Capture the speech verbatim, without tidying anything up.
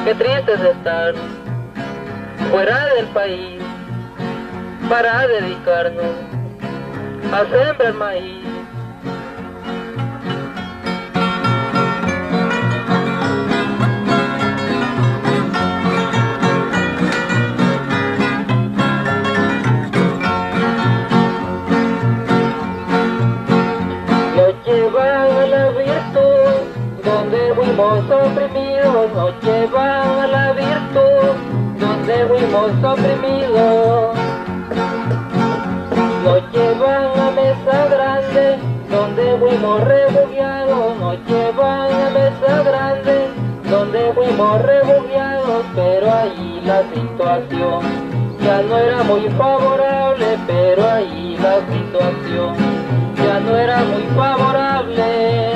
Qué triste es estar fuera del país para dedicarnos a sembrar maíz. Nos llevan a la virtud donde fuimos oprimidos, nos llevan a la virtud donde fuimos oprimidos. Nos llevan a mesa grande donde fuimos refugiados, nos llevan a mesa grande donde fuimos refugiados, pero ahí la situación ya no era muy favorable, pero ahí la situación ya no era muy favorable.